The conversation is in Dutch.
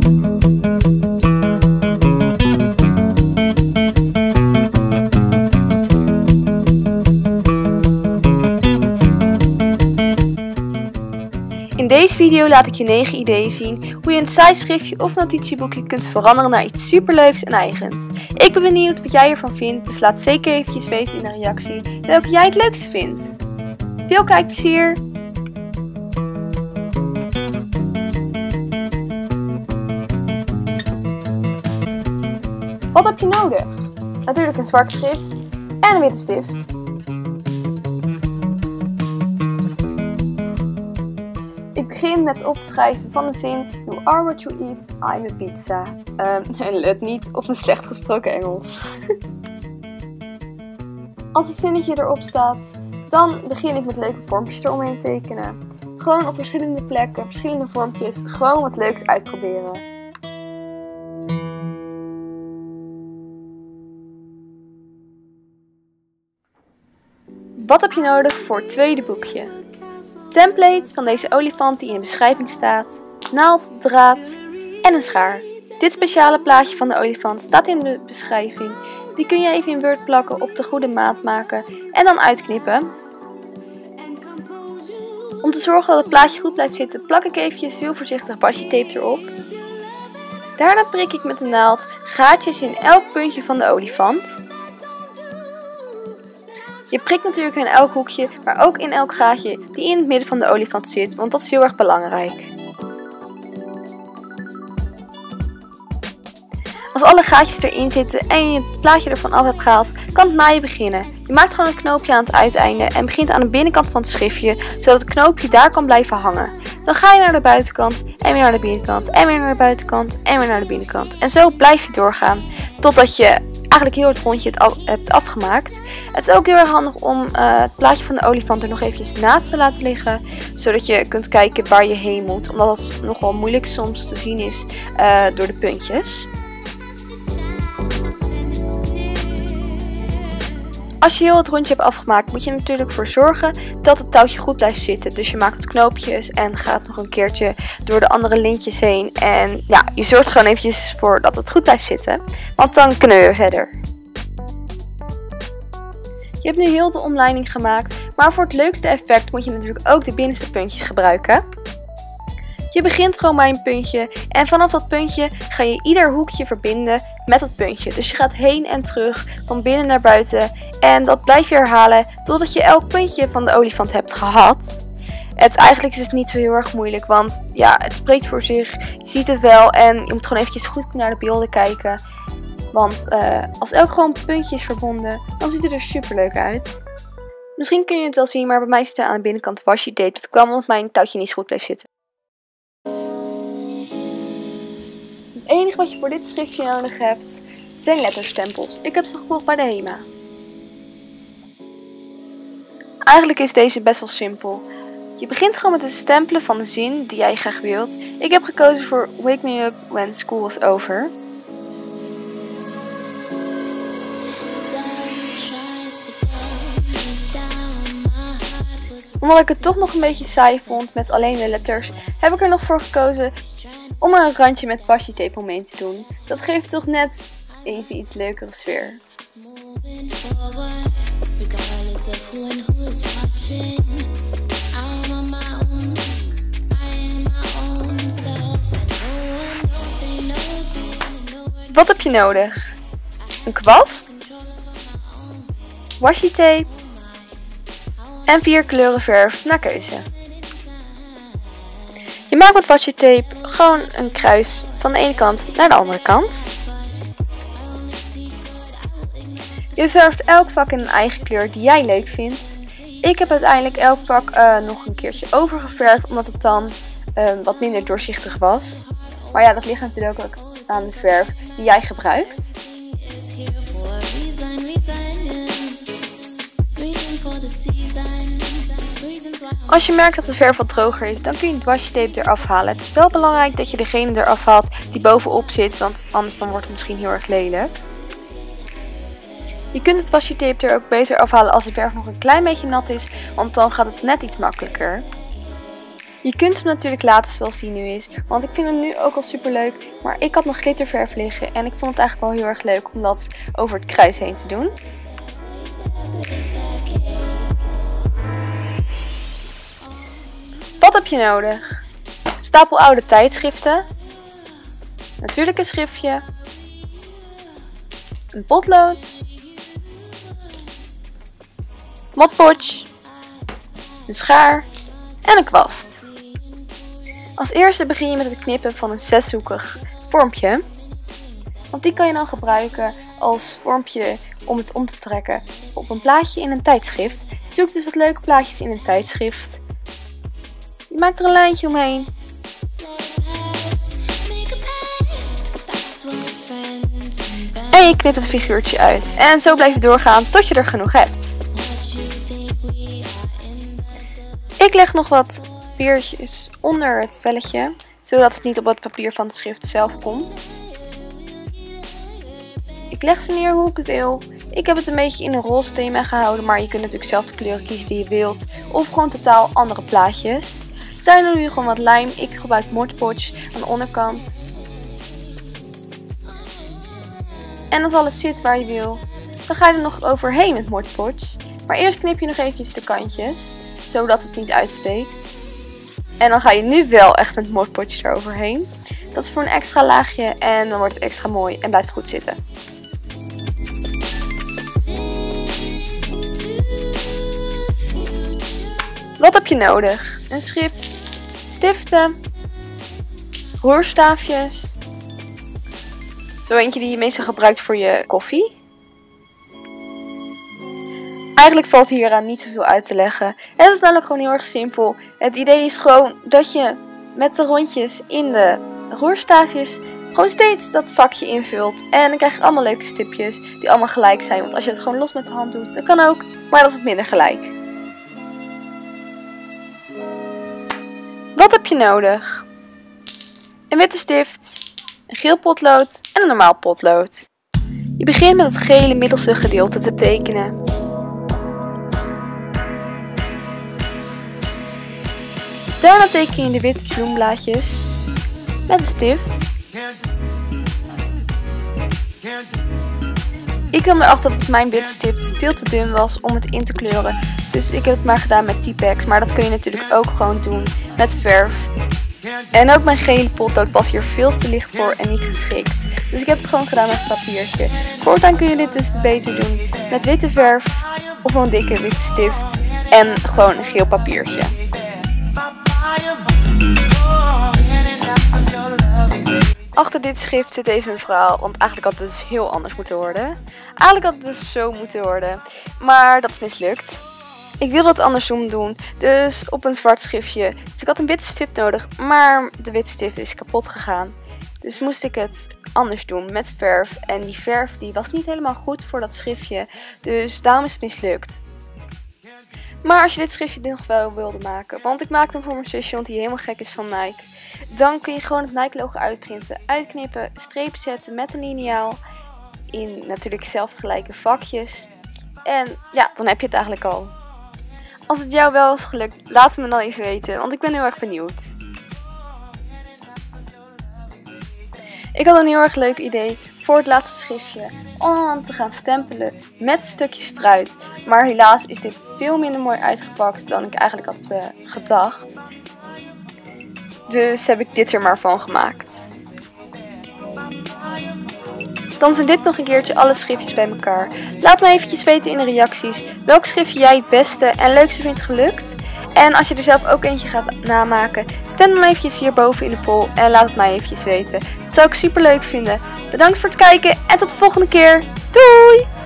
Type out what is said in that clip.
In deze video laat ik je 9 ideeën zien hoe je een tijdschriftje of notitieboekje kunt veranderen naar iets superleuks en eigens. Ik ben benieuwd wat jij ervan vindt, dus laat zeker eventjes weten in de reactie welke jij het leukste vindt. Veel kijkplezier! Wat heb je nodig? Natuurlijk een zwart schrift en een witte stift. Ik begin met het opschrijven van de zin You are what you eat, I'm a pizza. En let niet op mijn slecht gesproken Engels. Als het zinnetje erop staat, dan begin ik met leuke vormpjes eromheen tekenen. Gewoon op verschillende plekken, verschillende vormpjes, gewoon wat leuks uitproberen. Wat heb je nodig voor het tweede boekje? Template van deze olifant die in de beschrijving staat, naald, draad en een schaar. Dit speciale plaatje van de olifant staat in de beschrijving. Die kun je even in Word plakken, op de goede maat maken en dan uitknippen. Om te zorgen dat het plaatje goed blijft zitten, plak ik eventjes heel voorzichtig washi tape erop. Daarna prik ik met de naald gaatjes in elk puntje van de olifant. Je prikt natuurlijk in elk hoekje, maar ook in elk gaatje die in het midden van de olifant zit, want dat is heel erg belangrijk. Als alle gaatjes erin zitten en je het plaatje ervan af hebt gehaald, kan het naaien beginnen. Je maakt gewoon een knoopje aan het uiteinde en begint aan de binnenkant van het schriftje, zodat het knoopje daar kan blijven hangen. Dan ga je naar de buitenkant en weer naar de binnenkant en weer naar de buitenkant en weer naar de binnenkant. En zo blijf je doorgaan totdat je eigenlijk heel het rondje hebt afgemaakt. Het is ook heel erg handig om het plaatje van de olifant er nog eventjes naast te laten liggen, zodat je kunt kijken waar je heen moet, omdat het nogal moeilijk soms te zien is door de puntjes. Als je heel het rondje hebt afgemaakt, moet je er natuurlijk voor zorgen dat het touwtje goed blijft zitten. Dus je maakt knoopjes en gaat nog een keertje door de andere lintjes heen. En ja, je zorgt gewoon eventjes voor dat het goed blijft zitten, want dan kunnen we verder. Je hebt nu heel de omleiding gemaakt, maar voor het leukste effect moet je natuurlijk ook de binnenste puntjes gebruiken. Je begint gewoon bij een puntje en vanaf dat puntje ga je ieder hoekje verbinden met dat puntje. Dus je gaat heen en terug, van binnen naar buiten en dat blijf je herhalen totdat je elk puntje van de olifant hebt gehad. Eigenlijk is het niet zo heel erg moeilijk, want ja, het spreekt voor zich, je ziet het wel en je moet gewoon eventjes goed naar de beelden kijken. Want als elk gewoon puntje is verbonden, dan ziet het er super leuk uit. Misschien kun je het wel zien, maar bij mij zit er aan de binnenkant washi tape. Dat kwam omdat mijn touwtje niet zo goed bleef zitten. Het enige wat je voor dit schriftje nodig hebt, zijn letterstempels. Ik heb ze gekocht bij de HEMA. Eigenlijk is deze best wel simpel. Je begint gewoon met het stempelen van de zin die jij graag wilt. Ik heb gekozen voor Wake me up when school is over. Omdat ik het toch nog een beetje saai vond met alleen de letters, heb ik er nog voor gekozen om er een randje met washi tape omheen te doen. Dat geeft toch net even iets leukere sfeer. Wat heb je nodig? Een kwast, washi tape en 4 kleuren verf naar keuze. Je maakt met washi tape gewoon een kruis van de ene kant naar de andere kant. Je verft elk vak in een eigen kleur die jij leuk vindt. Ik heb uiteindelijk elk vak nog een keertje overgeverfd, omdat het dan wat minder doorzichtig was. Maar ja, dat ligt natuurlijk ook aan de verf die jij gebruikt. Als je merkt dat de verf wat droger is, dan kun je het washi tape eraf halen. Het is wel belangrijk dat je degene eraf haalt die bovenop zit, want anders dan wordt het misschien heel erg lelijk. Je kunt het washi tape er ook beter afhalen als de verf nog een klein beetje nat is, want dan gaat het net iets makkelijker. Je kunt hem natuurlijk laten zoals hij nu is, want ik vind hem nu ook al super leuk. Maar ik had nog glitterverf liggen en ik vond het eigenlijk wel heel erg leuk om dat over het kruis heen te doen. Wat heb je nodig? Een stapel oude tijdschriften, natuurlijk een schriftje, een potlood, Mod Podge, een schaar en een kwast. Als eerste begin je met het knippen van een zeshoekig vormpje. Want die kan je dan gebruiken als vormpje om het om te trekken op een plaatje in een tijdschrift. Zoek dus wat leuke plaatjes in een tijdschrift. Je maakt er een lijntje omheen. En je knipt het figuurtje uit. En zo blijf je doorgaan tot je er genoeg hebt. Ik leg nog wat papiertjes onder het velletje, zodat het niet op het papier van het schrift zelf komt. Ik leg ze neer hoe ik het wil. Ik heb het een beetje in een roze thema gehouden, maar je kunt natuurlijk zelf de kleuren kiezen die je wilt. Of gewoon totaal andere plaatjes. Daarna doe je gewoon wat lijm. Ik gebruik Mod Podge aan de onderkant. En als alles zit waar je wil, dan ga je er nog overheen met Mod Podge. Maar eerst knip je nog eventjes de kantjes, zodat het niet uitsteekt. En dan ga je nu wel echt met Mod Podge eroverheen. Dat is voor een extra laagje en dan wordt het extra mooi en blijft goed zitten. Wat heb je nodig? Een schrift, stiften, roerstaafjes. Zo eentje die je meestal gebruikt voor je koffie. Eigenlijk valt hieraan niet zoveel uit te leggen. Het is namelijk gewoon heel erg simpel. Het idee is gewoon dat je met de rondjes in de roerstaafjes gewoon steeds dat vakje invult. En dan krijg je allemaal leuke stipjes die allemaal gelijk zijn. Want als je het gewoon los met de hand doet, dat kan ook. Maar dat is het minder gelijk. Wat heb je nodig? Een witte stift, een geel potlood en een normaal potlood. Je begint met het gele middelste gedeelte te tekenen. Daarna teken je de witte bloemblaadjes met een stift. Ik kwam erachter dat mijn witte stift veel te dun was om het in te kleuren. Dus ik heb het maar gedaan met T-Pex. Maar dat kun je natuurlijk ook gewoon doen met verf. En ook mijn gele potlood was hier veel te licht voor en niet geschikt. Dus ik heb het gewoon gedaan met een papiertje. Voortaan kun je dit dus beter doen met witte verf of een dikke witte stift. En gewoon een geel papiertje. Achter dit schrift zit even een verhaal, want eigenlijk had het dus heel anders moeten worden. Eigenlijk had het dus zo moeten worden, maar dat is mislukt. Ik wilde het andersom doen, dus op een zwart schriftje. Dus ik had een witte stift nodig, maar de witte stift is kapot gegaan. Dus moest ik het anders doen met verf. En die verf die was niet helemaal goed voor dat schriftje, dus daarom is het mislukt. Maar als je dit schriftje nog wel wilde maken, want ik maakte hem voor mijn zusje, want die helemaal gek is van Nike. Dan kun je gewoon het Nike logo uitprinten, uitknippen, strepen zetten met een liniaal. In natuurlijk zelf gelijke vakjes. En ja, dan heb je het eigenlijk al. Als het jou wel is gelukt, laat het me dan even weten, want ik ben heel erg benieuwd. Ik had een heel erg leuk idee voor het laatste schriftje om te gaan stempelen met stukjes fruit. Maar helaas is dit veel minder mooi uitgepakt dan ik eigenlijk had gedacht. Dus heb ik dit er maar van gemaakt. Dan zijn dit nog een keertje alle schriftjes bij elkaar. Laat me eventjes weten in de reacties welk schriftje jij het beste en leukste vindt gelukt. En als je er zelf ook eentje gaat namaken, stem dan eventjes hierboven in de poll en laat het mij eventjes weten. Dat zou ik super leuk vinden. Bedankt voor het kijken en tot de volgende keer. Doei!